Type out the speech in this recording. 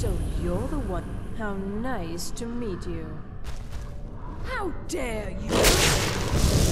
So you're the one. How nice to meet you. How dare you!